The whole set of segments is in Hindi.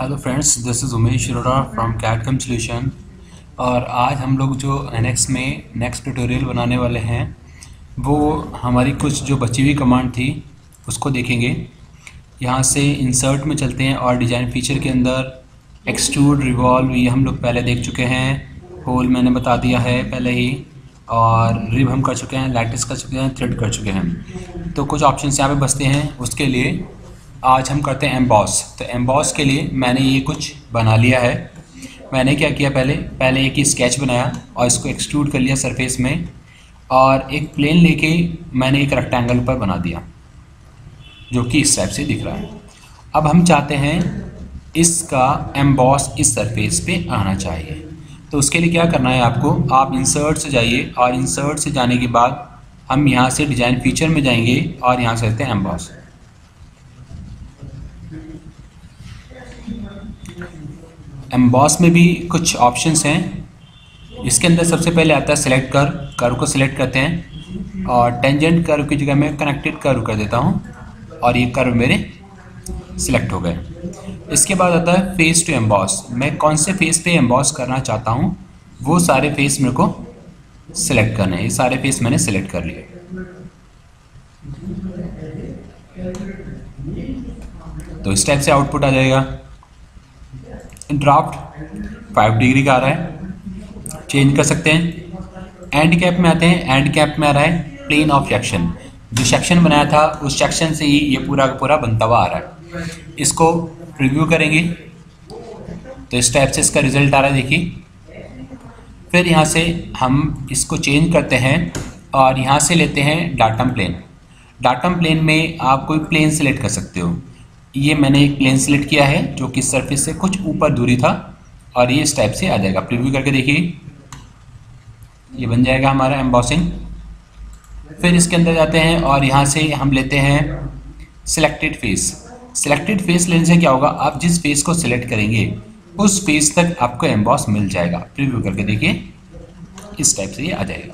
Hello friends, this is Umesh Arora from Cadcam solution. और आज हम लोग जो एनएक्स में नेक्स्ट ट्यूटोरियल बनाने वाले हैं वो हमारी कुछ जो बची हुई कमांड थी उसको देखेंगे। यहाँ से इंसर्ट में चलते हैं और डिज़ाइन फीचर के अंदर एक्सट्रूड, रिवॉल्व ये हम लोग पहले देख चुके हैं। होल मैंने बता दिया है पहले ही, और रिब हम कर चुके हैं, लैटिस कर चुके हैं, थ्रेड कर चुके हैं। तो कुछ ऑप्शंस यहाँ पे बचते हैं। उसके लिए आज हम करते हैं एम्बॉस। तो एम्बॉस के लिए मैंने ये कुछ बना लिया है। मैंने क्या किया, पहले एक ही स्केच बनाया और इसको एक्सट्रूड कर लिया सरफेस में, और एक प्लेन लेके मैंने एक रेक्टेंगल पर बना दिया जो कि इस टाइप से दिख रहा है। अब हम चाहते हैं इसका एम्बॉस इस सरफेस पे आना चाहिए। तो उसके लिए क्या करना है आपको, आप इंसर्ट से जाइए और इंसर्ट से जाने के बाद हम यहाँ से डिज़ाइन फीचर में जाएंगे और यहाँ से लेते हैं एम्बॉस। एम्बॉस में भी कुछ ऑप्शंस हैं। इसके अंदर सबसे पहले आता है सिलेक्ट कर्व को सिलेक्ट करते हैं और टेंजेंट कर्व की जगह मैं कनेक्टेड कर्व कर देता हूँ और ये कर्व मेरे सिलेक्ट हो गए। इसके बाद आता है फेस टू एम्बॉस। मैं कौन से फेस पे एम्बॉस करना चाहता हूँ वो सारे फेस मेरे को सिलेक्ट करने हैं। ये सारे फेस मैंने सिलेक्ट कर लिए। तो इस टाइप से आउटपुट आ जाएगा। ड्राफ्ट 5 डिग्री का आ रहा है, चेंज कर सकते हैं। एंड कैप में आते हैं। एंड कैप में आ रहा है प्लेन ऑफ सेक्शन। जो सेक्शन बनाया था उस सेक्शन से ही ये पूरा का पूरा बनता हुआ आ रहा है। इसको प्रीव्यू करेंगे तो इस टाइप से इसका रिजल्ट आ रहा है, देखिए। फिर यहाँ से हम इसको चेंज करते हैं और यहाँ से लेते हैं डाटम प्लेन। डाटम प्लेन में आप कोई प्लेन सेलेक्ट कर सकते हो। ये मैंने एक प्लेन सेलेक्ट किया है जो कि सरफेस से कुछ ऊपर दूरी था और ये इस टाइप से आ जाएगा। प्रीव्यू करके देखिए, ये बन जाएगा हमारा एम्बॉसिंग। फिर इसके अंदर जाते हैं और यहाँ से हम लेते हैं सिलेक्टेड फेस। सिलेक्टेड फेस लेने से क्या होगा, आप जिस फेस को सिलेक्ट करेंगे उस फेस तक आपको एम्बॉस मिल जाएगा। प्रीव्यू करके देखिए, इस टाइप से ये आ जाएगा।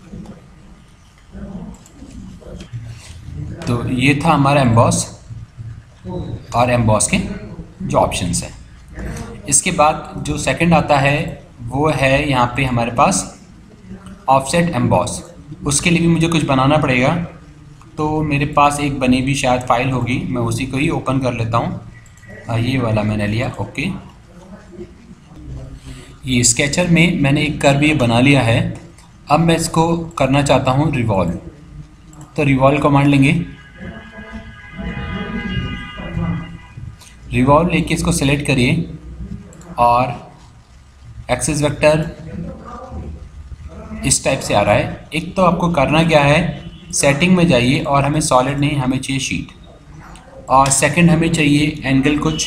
तो ये था हमारा एम्बॉस और एम्बॉस के जो ऑप्शंस हैं। इसके बाद जो सेकंड आता है वो है यहाँ पे हमारे पास ऑफसेट एम्बॉस। उसके लिए भी मुझे कुछ बनाना पड़ेगा। तो मेरे पास एक बनी भी शायद फाइल होगी, मैं उसी को ही ओपन कर लेता हूँ। ये वाला मैंने लिया, ओके। ये स्केचर में मैंने एक कर्व ये बना लिया है। अब मैं इसको करना चाहता हूँ रिवॉल्व। तो रिवॉल्व कमांड लेंगे, रिवॉल्व लेके इसको सेलेक्ट करिए और एक्सिस वेक्टर इस टाइप से आ रहा है। एक तो आपको करना क्या है, सेटिंग में जाइए और हमें सॉलिड नहीं, हमें चाहिए शीट। और सेकंड हमें चाहिए एंगल कुछ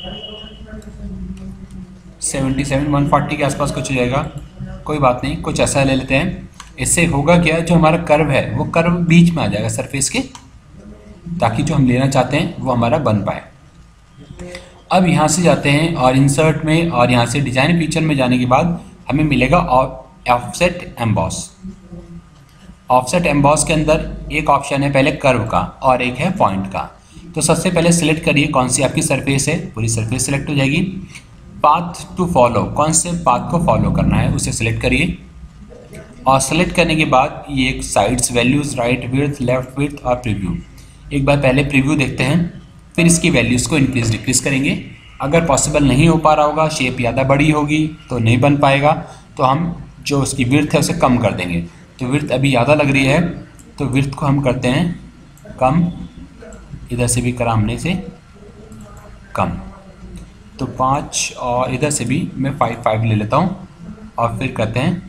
77 140 के आसपास कुछ हो जाएगा, कोई बात नहीं, कुछ ऐसा ले लेते हैं। इससे होगा क्या, जो हमारा कर्व है वो कर्व बीच में आ जाएगा सरफेस के, ताकि जो हम लेना चाहते हैं वो हमारा बन पाए। अब यहाँ से जाते हैं और इंसर्ट में और यहाँ से डिज़ाइन फीचर में जाने के बाद हमें मिलेगा ऑफसेट एम्बॉस। ऑफसेट एम्बॉस के अंदर एक ऑप्शन है पहले कर्व का और एक है पॉइंट का। तो सबसे पहले सिलेक्ट करिए कौन सी आपकी सरफेस है, पूरी सरफेस सिलेक्ट हो जाएगी। पाथ टू फॉलो, कौन से पाथ को फॉलो करना है उसे सिलेक्ट करिए। और सेलेक्ट करने के बाद ये एक sides, values, right width, left width और प्रीव्यू। एक बार पहले प्रीव्यू देखते हैं, फिर इसकी वैल्यूज़ को इंक्रीज डिक्रीज करेंगे। अगर पॉसिबल नहीं हो पा रहा होगा, शेप ज़्यादा बड़ी होगी तो नहीं बन पाएगा, तो हम जो उसकी विड्थ है उसे कम कर देंगे। तो विड्थ अभी ज़्यादा लग रही है तो विड्थ को हम करते हैं कम। इधर से भी करा हमने से कम, तो 5, और इधर से भी मैं 5 ले लेता हूँ और फिर करते हैं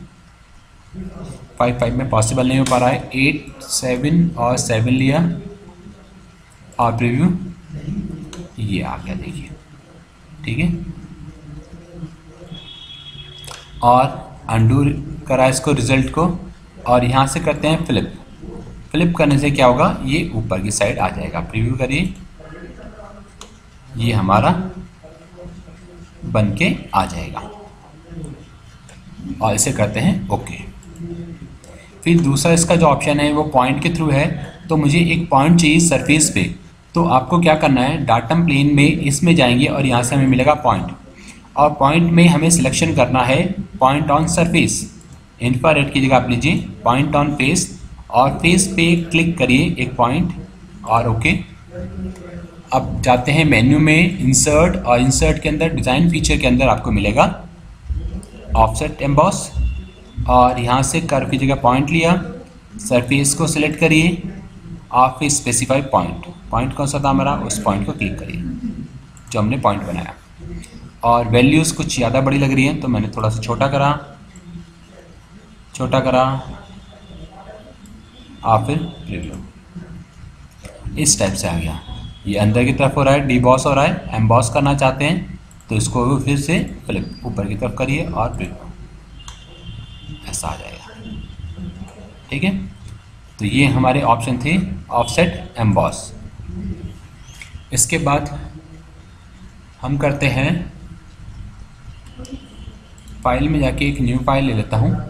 5 में पॉसिबल नहीं हो पा रहा है, 8 7 और 7 लिया और प्रीव्यू ये आ गया, देखिए, ठीक है। और अंडू करा इसको रिजल्ट को और यहाँ से करते हैं फ्लिप। फ्लिप करने से क्या होगा, ये ऊपर की साइड आ जाएगा। प्रीव्यू करिए, ये हमारा बन के आ जाएगा और इसे करते हैं ओके। फिर दूसरा इसका जो ऑप्शन है वो पॉइंट के थ्रू है। तो मुझे एक पॉइंट चाहिए सरफेस पे, तो आपको क्या करना है, डाटम प्लेन में इसमें जाएंगे और यहाँ से हमें मिलेगा पॉइंट, और पॉइंट में हमें सिलेक्शन करना है पॉइंट ऑन सरफेस। इंफ्रारेड की जगह आप लीजिए पॉइंट ऑन फेस, और फेस पे क्लिक करिए एक पॉइंट और ओके। अब जाते हैं मेन्यू में इंसर्ट, और इंसर्ट के अंदर डिज़ाइन फीचर के अंदर आपको मिलेगा ऑफसेट एम्बॉस, और यहाँ से कर्व की जगह पॉइंट लिया, सरफेस को सिलेक्ट करिए और फिर स्पेसिफाई पॉइंट कौन सा था हमारा, उस पॉइंट को क्लिक करिए जो हमने पॉइंट बनाया। और वैल्यूज़ कुछ ज़्यादा बड़ी लग रही हैं तो मैंने थोड़ा सा छोटा करा और फिर प्रीव्यू, इस टाइप से आ गया। ये अंदर की तरफ हो रहा है, डीबॉस हो रहा है, एम्बॉस करना चाहते हैं तो इसको फिर से फ्लिप ऊपर की तरफ करिए और प्रीव्यू, ऐसा आ जाएगा। ठीक है, तो ये हमारे ऑप्शन थे ऑफसेट, एम्बॉस। इसके बाद हम करते हैं फाइल में जाके एक न्यू फाइल ले लेता हूँ।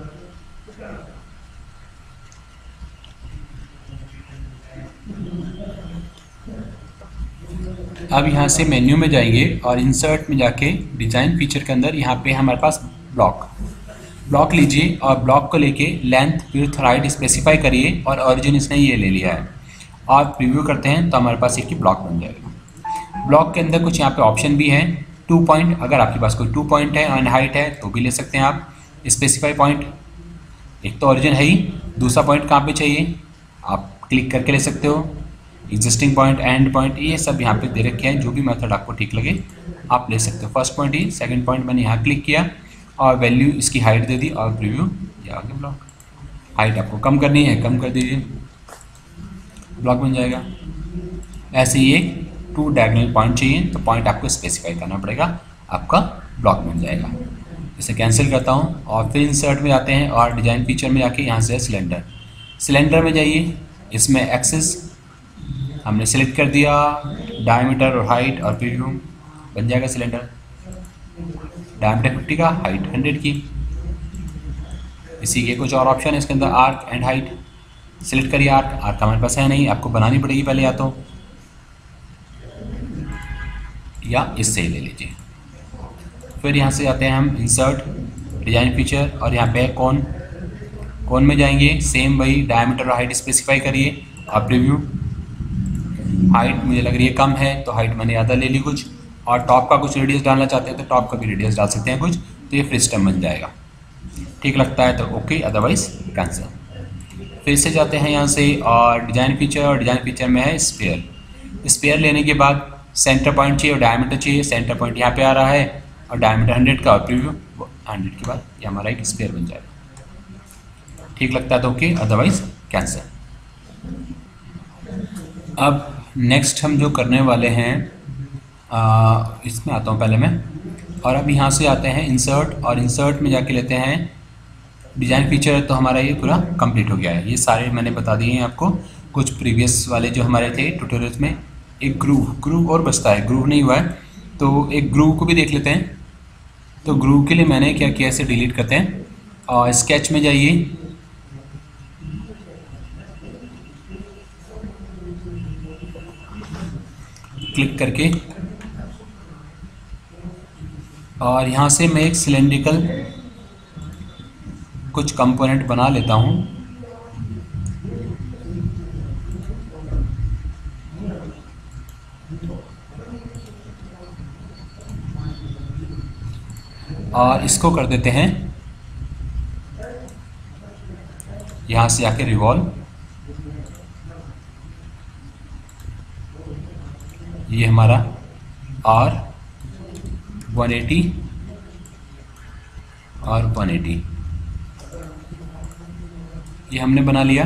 अब यहाँ से मेन्यू में जाएंगे और इंसर्ट में जाके डिज़ाइन फीचर के अंदर यहाँ पे हमारे पास ब्लॉक लीजिए, और ब्लॉक को लेके लेंथ विड्थ हाइट स्पेसिफाई करिए, और ओरिजिन इसने ये ले लिया है। और प्रीव्यू करते हैं तो हमारे पास एक ही ब्लॉक बन जाएगा। ब्लॉक के अंदर कुछ यहाँ पे ऑप्शन भी हैं, 2 पॉइंट, अगर आपके पास कोई 2 पॉइंट है और हाइट है तो भी ले सकते हैं आप। स्पेसिफाई पॉइंट, एक तो ओरिजिन है ही, दूसरा पॉइंट कहाँ पे चाहिए आप क्लिक करके ले सकते हो। एग्जिस्टिंग पॉइंट, एंड पॉइंट, ये सब यहाँ पे दे रखे हैं, जो भी मेथड आपको ठीक लगे आप ले सकते हो। फर्स्ट पॉइंट ही, सेकंड पॉइंट मैंने यहाँ क्लिक किया और वैल्यू इसकी हाइट दे दी और प्रीव्यू, ये आगे ब्लॉक। हाइट आपको कम करनी है, कम कर दीजिए, ब्लॉक बन जाएगा। ऐसे ही एक 2 डायगोनल पॉइंट चाहिए तो पॉइंट आपको स्पेसिफाई करना पड़ेगा, आपका ब्लॉक बन जाएगा। इसे कैंसिल करता हूँ और फिर इंसर्ट में जाते हैं और डिज़ाइन फीचर में जाके यहाँ से सिलेंडर में जाइए, इसमें एक्सिस हमने सेलेक्ट कर दिया, डायमीटर और हाइट और प्रीव्यू, बन जाएगा सिलेंडर। डायमीटर 50 का, हाइट 100 की। इसी के कुछ और ऑप्शन है इसके अंदर, आर्क एंड हाइट, सिलेक्ट करिए आर्क हमारे पास है नहीं, आपको बनानी पड़ेगी पहले, या इससे ही ले लीजिए। फिर यहाँ से जाते हैं हम इंसर्ट, डिज़ाइन फीचर, और यहाँ पे कौन में जाएंगे, सेम वही डायमीटर और हाइट स्पेसिफाई करिए और प्रीव्यू। हाइट मुझे लग रही है कम है तो हाइट मैंने ज़्यादा ले ली कुछ, और टॉप का कुछ रेडियस डालना चाहते हैं तो टॉप का भी रेडियस डाल सकते हैं कुछ, तो ये फ्री स्टेम बन जाएगा। ठीक लगता है तो ओके, अदरवाइज कैंसिल। फिर से जाते हैं यहाँ से और डिज़ाइन फीचर में है स्पेयर लेने के बाद सेंटर पॉइंट चाहिए और डायमीटर चाहिए। सेंटर पॉइंट यहाँ पे आ रहा है और डायमीटर 100 का, और प्रीव्यू 100 के बाद ये हमारा एक स्पेयर बन जाएगा। ठीक लगता है तो ओके, अदरवाइज कैंसिल। अब नेक्स्ट हम जो करने वाले हैं, इसमें आता हूँ पहले मैं, और अब यहाँ से आते हैं इंसर्ट, और इंसर्ट में जाके लेते हैं डिज़ाइन फीचर। तो हमारा ये पूरा कंप्लीट हो गया है, ये सारे मैंने बता दिए हैं आपको। कुछ प्रीवियस वाले जो हमारे थे ट्यूटोरियल्स में, एक ग्रूव और बचता है, ग्रूव नहीं हुआ है तो एक ग्रूव को भी देख लेते हैं। तो ग्रूव के लिए मैंने क्या किया, इसे डिलीट करते हैं और स्केच में जाइए, क्लिक करके, और यहाँ से मैं एक सिलेंड्रिकल कुछ कंपोनेंट बना लेता हूँ। और इसको कर देते हैं यहाँ से आके रिवॉल्व, ये हमारा और 180 और 180 ये हमने बना लिया।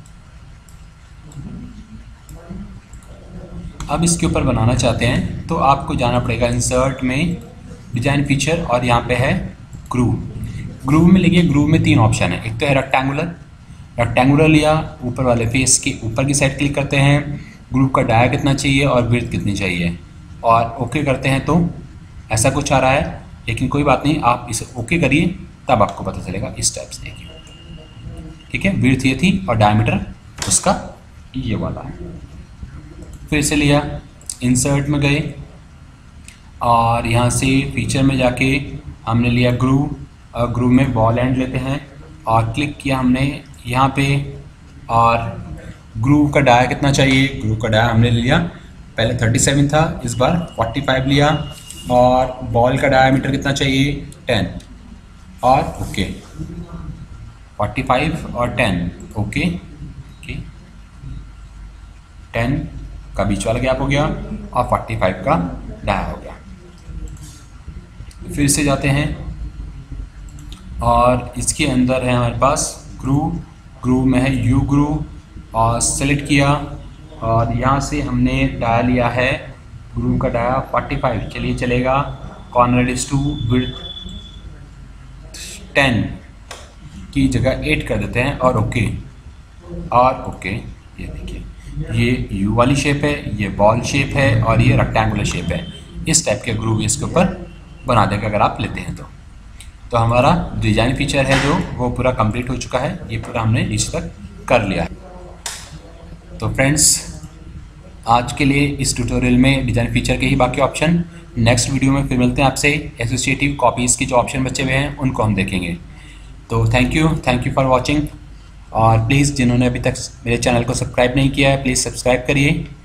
अब इसके ऊपर बनाना चाहते हैं तो आपको जाना पड़ेगा इंसर्ट में, डिज़ाइन फीचर, और यहाँ पे है ग्रूव में लेंगे। ग्रूव में 3 ऑप्शन है, एक तो है रेक्टेंगुलर लिया, ऊपर वाले फेस के ऊपर की साइड क्लिक करते हैं, ग्रूव का डाया कितना चाहिए और विड्थ कितनी चाहिए, और ओके करते हैं तो ऐसा कुछ आ रहा है। लेकिन कोई बात नहीं, आप इसे ओके करिए तब आपको पता चलेगा इस टाइप से। ठीक है, विड्थ ये थी और डायमीटर उसका ये वाला है। फिर से लिया, इंसर्ट में गए और यहाँ से फीचर में जाके हमने लिया ग्रूव, और ग्रूव में बॉल एंड लेते हैं और क्लिक किया हमने यहाँ पे। और ग्रूव का डाया कितना चाहिए, ग्रूव का डाया हमने लिया, पहले 37 था, इस बार 45 लिया। और बॉल का डायामीटर कितना चाहिए, 10, और ओके 45 और 10 ओके 10 का बीच वाला गैप हो गया और 45 का डाया हो गया। फिर से जाते हैं और इसके अंदर है हमारे पास ग्रूव, ग्रूव में है यू ग्रूव, और सेलेक्ट किया और यहाँ से हमने डाया लिया है, ग्रूव का डाया 45 चलिए चलेगा। कॉर्नर रेडियस टू विड्थ 10 की जगह 8 कर देते हैं और ओके ये देखिए, ये यू वाली शेप है, ये बॉल शेप है और ये रेक्टेंगुलर शेप है। इस टाइप के ग्रूव इसके ऊपर बना देगा अगर आप लेते हैं तो हमारा डिज़ाइन फीचर है जो वो पूरा कंप्लीट हो चुका है, ये पूरा हमने नीचे तक कर लिया है। तो फ्रेंड्स आज के लिए इस ट्यूटोरियल में डिज़ाइन फीचर के ही बाकी ऑप्शन, नेक्स्ट वीडियो में फिर मिलते हैं आपसे। एसोसिएटिव कॉपीज़ के जो ऑप्शन बचे हुए हैं उनको हम देखेंगे। तो थैंक यू फॉर वॉचिंग, और प्लीज़ जिन्होंने अभी तक मेरे चैनल को सब्सक्राइब नहीं किया है प्लीज़ सब्सक्राइब करिए।